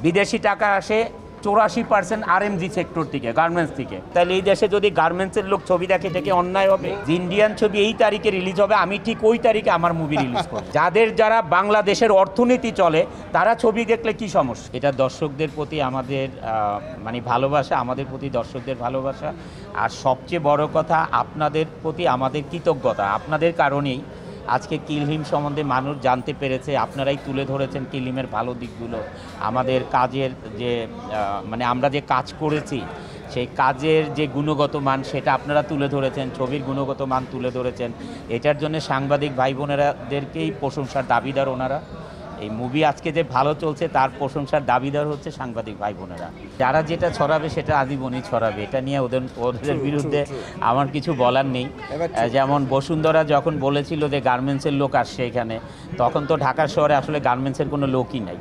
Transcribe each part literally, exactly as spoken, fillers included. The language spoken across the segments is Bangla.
বিদেশি টাকা আসে চৌরাশি percent R M G sector থেকে, গার্মেন্টস থেকে। তাহলে এই দেশে যদি গার্মেন্টসের লোক ছবি দেখে থেকে অন্যায় হবে? ইন্ডিয়ান ছবি এই তারিখে রিলিজ হবে, আমি ঠিক ওই তারিখে আমার মুভি রিলিজ করব। যাদের যারা বাংলাদেশের অর্থনীতি চলে তারা ছবি দেখলে কি সমস্যা? এটা দর্শকদের প্রতি আমাদের মানে ভালোবাসা, আমাদের প্রতি দর্শকদের ভালোবাসা, আর সবচেয়ে বড় কথা আপনাদের প্রতি আমাদের কৃতজ্ঞতা। আপনাদের কারণেই আজকে কিলহিম সম্বন্ধে মানুষ জানতে পেরেছে, আপনারাই তুলে ধরেছেন কিলহিমের ভালো দিকগুলো, আমাদের কাজের যে মানে আমরা যে কাজ করেছি সেই কাজের যে গুণগত মান সেটা আপনারা তুলে ধরেছেন, ছবির গুণগত মান তুলে ধরেছেন। এটার জন্য সাংবাদিক ভাই বোনেরাদেরকেই প্রশংসার দাবিদার ওনারা। এই মুভি আজকে যে ভালো চলছে তার প্রশংসার দাবিদার হচ্ছে সাংবাদিক ভাই বোনেরা। যারা যেটা ছড়াবে সেটা আজীবনই ছড়াবে, এটা নিয়ে ওদের ওদের বিরুদ্ধে আমার কিছু বলার নেই। যেমন বসুন্ধরা যখন বলেছিল যে গার্মেন্টসের লোক আসছে এখানে, তখন তো ঢাকা শহরে আসলে গার্মেন্টসের কোনো লোকই নাই।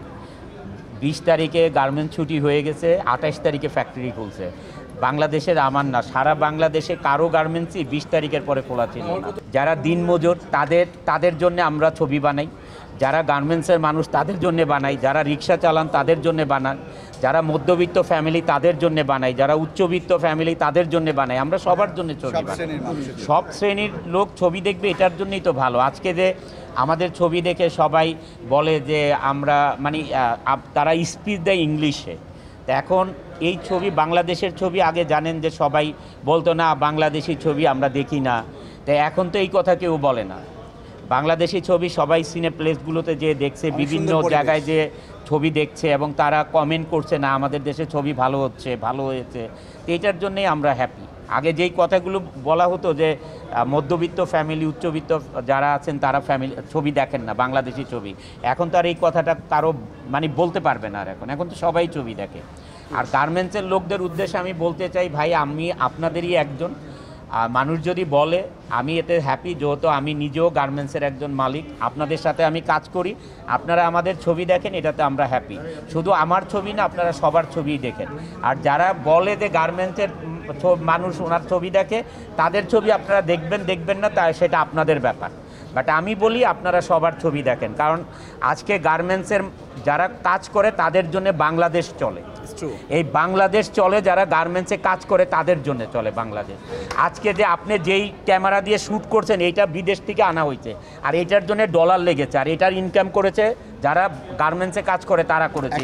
বিশ তারিখে গার্মেন্টস ছুটি হয়ে গেছে, আঠাশ তারিখে ফ্যাক্টরি খুলছে। বাংলাদেশের আমার না, সারা বাংলাদেশে কারো গার্মেন্টসই বিশ তারিখের পরে খোলা ছিল না। যারা দিনমজুর তাদের তাদের জন্য আমরা ছবি বানাই, যারা গার্মেন্টসের মানুষ তাদের জন্য বানাই, যারা রিক্সা চালান তাদের জন্য বানান, যারা মধ্যবিত্ত ফ্যামিলি তাদের জন্য বানাই, যারা উচ্চবিত্ত ফ্যামিলি তাদের জন্য বানাই। আমরা সবার জন্য ছবি বানাই, সব শ্রেণীর লোক ছবি দেখবে, এটার জন্যই তো ভালো। আজকে যে আমাদের ছবি দেখে সবাই বলে যে আমরা মানে তারা স্পিচ দেয় ইংলিশে, তো এখন এই ছবি বাংলাদেশের ছবি আগে জানেন যে সবাই বলতো না বাংলাদেশি ছবি আমরা দেখি না, তো এখন তো এই কথা কেউ বলে না। বাংলাদেশি ছবি সবাই সিনেপ্লেক্সগুলোতে যে দেখছে, বিভিন্ন জায়গায় যে ছবি দেখছে এবং তারা কমেন্ট করছে না আমাদের দেশে ছবি ভালো হচ্ছে, ভালো হয়েছে। তো এইটার জন্যেই আমরা হ্যাপি। আগে যেই কথাগুলো বলা হতো যে মধ্যবিত্ত ফ্যামিলি, উচ্চবিত্ত যারা আছেন তারা ফ্যামিলি ছবি দেখেন না বাংলাদেশি ছবি, এখন তো আর এই কথাটা কারো মানে বলতে পারবে না। আর এখন এখন তো সবাই ছবি দেখে। আর গার্মেন্টসের লোকদের উদ্দেশ্যে আমি বলতে চাই, ভাই আমি আপনাদেরই একজন। মানুষ যদি বলে আমি এতে হ্যাপি, যেহেতু আমি নিজেও গার্মেন্টসের একজন মালিক, আপনাদের সাথে আমি কাজ করি, আপনারা আমাদের ছবি দেখেন, এটাতে আমরা হ্যাপি। শুধু আমার ছবি না, আপনারা সবার ছবিই দেখেন। আর যারা বলে যে গার্মেন্টসের মানুষ ওনার ছবি দেখে, তাদের ছবি আপনারা দেখবেন দেখবেন না তা সেটা আপনাদের ব্যাপার। বাট আমি বলি আপনারা সবার ছবি দেখেন, কারণ আজকে গার্মেন্টসের যারা কাজ করে তাদের জন্য বাংলাদেশ চলে। এই বাংলাদেশ চলে, যারা গার্মেন্টসে কাজ করে তাদের জন্য চলে বাংলাদেশ। আজকে যে আপনি যেই ক্যামেরা দিয়ে শ্যুট করছেন এইটা বিদেশ থেকে আনা হয়েছে, আর এটার জন্য ডলার লেগেছে, আর এটার ইনকাম করেছে যারা গার্মেন্টসে কাজ করে তারা করেছে,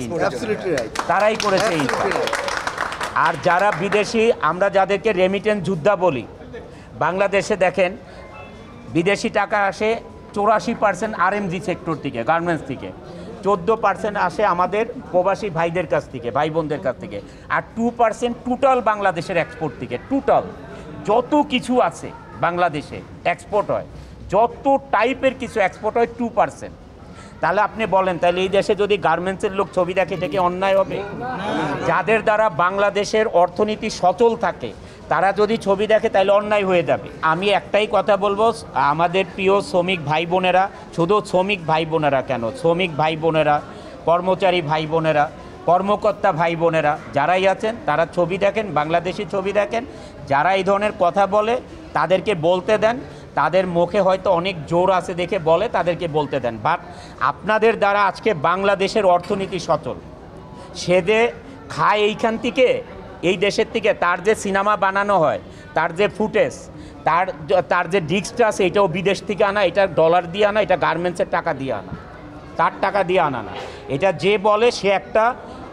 তারাই করেছে। আর যারা বিদেশি, আমরা যাদেরকে রেমিটেন্স যোদ্ধা বলি, বাংলাদেশে দেখেন বিদেশি টাকা আসে চৌরাশি percent R M G sector থেকে, গার্মেন্টস থেকে, চোদ্দো পার্সেন্ট আসে আমাদের প্রবাসী ভাইদের কাছ থেকে, ভাই বোনদের কাছ থেকে, আর টু পার্সেন্ট টোটাল বাংলাদেশের এক্সপোর্ট থেকে। টোটাল যত কিছু আছে বাংলাদেশে এক্সপোর্ট হয়, যত টাইপের কিছু এক্সপোর্ট হয় টু পার্সেন্ট। তাহলে আপনি বলেন, তাহলে এই দেশে যদি গার্মেন্টসের লোক ছবি দেখে থেকে অন্যায় হবে? যাদের দ্বারা বাংলাদেশের অর্থনীতি সচল থাকে তারা যদি ছবি দেখে তাহলে অন্যায় হয়ে যাবে। আমি একটাই কথা বলবো, আমাদের প্রিয় শ্রমিক ভাই বোনেরা, শুধু শ্রমিক ভাই বোনেরা কেন, শ্রমিক ভাই বোনেরা, কর্মচারী ভাই বোনেরা, কর্মকর্তা ভাই বোনেরা যারাই আছেন তারা ছবি দেখেন, বাংলাদেশি ছবি দেখেন। যারা এই ধরনের কথা বলে তাদেরকে বলতে দেন, তাদের মুখে হয়তো অনেক জোর আছে দেখে বলে, তাদেরকে বলতে দেন। বাট আপনাদের দ্বারা আজকে বাংলাদেশের অর্থনীতি সচল, সে যে খায় এইখান থেকে, এই দেশের থেকে, তার যে সিনেমা বানানো হয়, তার যে ফুটেজ, তার তার যে ডিস্কটা আছে এটাও বিদেশ থেকে আনা, এটা ডলার দিয়ে আনা, এটা গার্মেন্টসের টাকা দিয়ে আনা, তার টাকা দিয়ে আনা না। এটা যে বলে সে একটা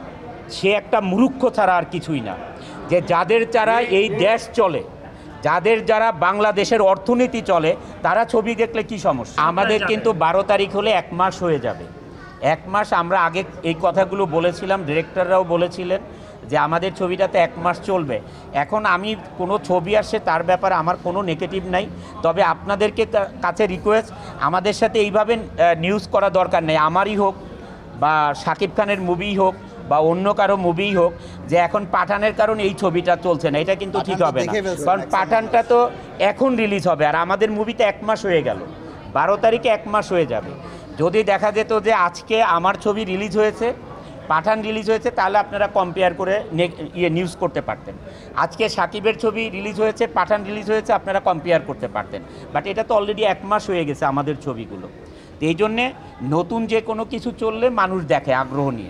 সে একটা মূর্খ ছাড়া আর কিছুই না। যে যাদের দ্বারা এই দেশ চলে, যাদের যারা বাংলাদেশের অর্থনীতি চলে, তারা ছবি দেখলে কি সমস্যা? আমাদের কিন্তু বারো তারিখ হলে এক মাস হয়ে যাবে। এক মাস আমরা আগে এই কথাগুলো বলেছিলাম, ডিরেক্টররাও বলেছিলেন যে আমাদের ছবিটাতে এক মাস চলবে। এখন আমি কোনো ছবি আসছে তার ব্যাপারে আমার কোনো নেগেটিভ নাই, তবে আপনাদেরকে কাছে রিকোয়েস্ট, আমাদের সাথে এইভাবে নিউজ করা দরকার নেই। আমারই হোক বা শাকিব খানের মুভি হোক বা অন্য কারো মুভি হোক, যে এখন পাঠানের কারণে এই ছবিটা চলছে না, এটা কিন্তু ঠিক হবে না। কারণ পাঠানটা তো এখন রিলিজ হবে, আর আমাদের মুভিতে এক মাস হয়ে গেল, বারো তারিখে এক মাস হয়ে যাবে। যদি দেখা যেত যে আজকে আমার ছবি রিলিজ হয়েছে, পাঠান রিলিজ হয়েছে, তাহলে আপনারা কম্পেয়ার করে ইয়ে নিউজ করতে পারতেন। আজকে সাকিবের ছবি রিলিজ হয়েছে, পাঠান রিলিজ হয়েছে, আপনারা কম্পেয়ার করতে পারতেন। বাট এটা তো অলরেডি এক মাস হয়ে গেছে আমাদের ছবিগুলো। তো এই জন্যে নতুন যে কোনো কিছু চললে মানুষ দেখে আগ্রহ নিয়ে।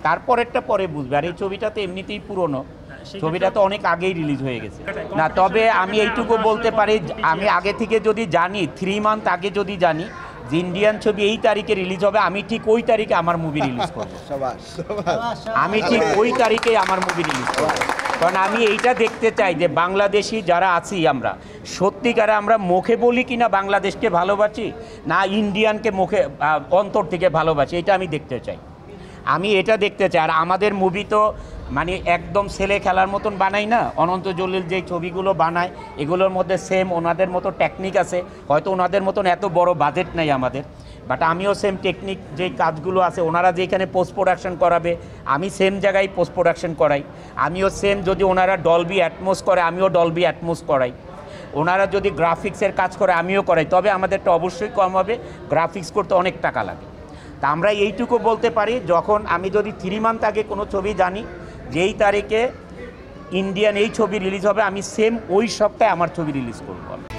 তারপরেরটা পরে বুঝবে। আর এই ছবিটা তো এমনিতেই পুরনো, ছবিটা তো অনেক আগেই রিলিজ হয়ে গেছে। না, তবে আমি এইটুকু বলতে পারি, আমি আগে থেকে যদি জানি, থ্রি মান্থ আগে যদি জানি যে ইন্ডিয়ান ছবি এই তারিখে রিলিজ হবে, আমি ঠিক ওই তারিখে আমার মুভি রিলিজ করবো। আমি ঠিক ওই তারিখে আমার মুভি রিলিজ করবো, কারণ আমি এইটা দেখতে চাই যে বাংলাদেশি যারা আছি আমরা সত্যিকারে আমরা মুখে বলি কিনা বাংলাদেশকে ভালোবাসি, না ইন্ডিয়ানকে মুখে অন্তর থেকে ভালোবাসি, এটা আমি দেখতে চাই। আমি এটা দেখতে চাই। আর আমাদের মুভি তো মানে একদম ছেলে খেলার মতন বানাই না। অনন্ত জলিল যে ছবিগুলো বানায় এগুলোর মধ্যে সেম ওনাদের মতো টেকনিক আছে, হয়তো ওনাদের মতন এত বড় বাজেট নেই আমাদের, বাট আমিও সেম টেকনিক যে কাজগুলো আছে ওনারা যেখানে পোস্ট প্রোডাকশন করাবে আমি সেম জায়গায় পোস্ট প্রোডাকশন করাই। আমিও সেম, যদি ওনারা ডলবি অ্যাটমোস করে আমিও ডলবি অ্যাটমোস করাই, ওনারা যদি গ্রাফিক্সের কাজ করে আমিও করাই। তবে আমাদেরটা অবশ্যই কম হবে, গ্রাফিক্স করতে অনেক টাকা লাগে। তা আমরা এইটুকু বলতে পারি, যখন আমি যদি থ্রি মান্থ আগে কোনো ছবি জানি যেই তারিখে ইন্ডিয়ান এই ছবি রিলিজ হবে, আমি সেম ওই সপ্তাহে আমার ছবি রিলিজ করবো।